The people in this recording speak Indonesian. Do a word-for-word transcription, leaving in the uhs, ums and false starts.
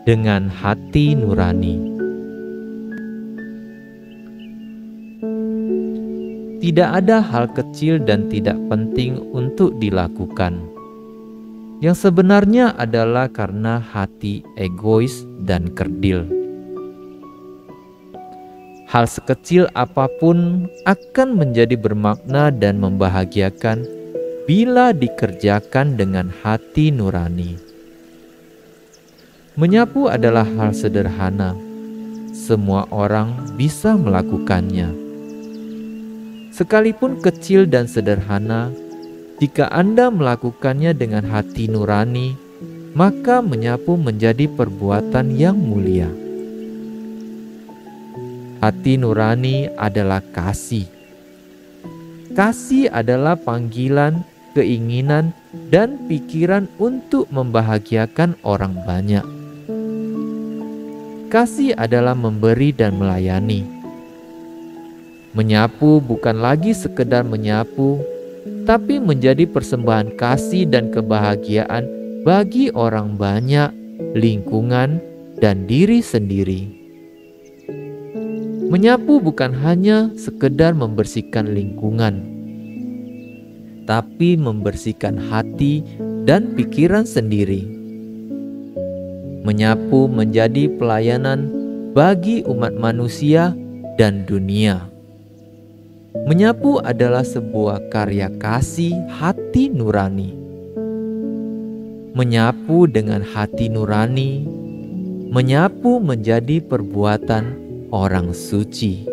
dengan hati nurani. Tidak ada hal kecil dan tidak penting untuk dilakukan, yang sebenarnya adalah karena hati egois dan kerdil. Hal sekecil apapun akan menjadi bermakna dan membahagiakan bila dikerjakan dengan hati nurani. Menyapu adalah hal sederhana. Semua orang bisa melakukannya. Sekalipun kecil dan sederhana, jika Anda melakukannya dengan hati nurani, maka menyapu menjadi perbuatan yang mulia. Hati nurani adalah kasih. Kasih adalah panggilan, keinginan, dan pikiran untuk membahagiakan orang banyak. Kasih adalah memberi dan melayani. Menyapu bukan lagi sekedar menyapu, tapi menjadi persembahan kasih dan kebahagiaan bagi orang banyak, lingkungan, dan diri sendiri. Menyapu bukan hanya sekedar membersihkan lingkungan, tapi membersihkan hati dan pikiran sendiri. Menyapu menjadi pelayanan bagi umat manusia dan dunia. Menyapu adalah sebuah karya kasih hati nurani. Menyapu dengan hati nurani, menyapu menjadi perbuatan orang suci.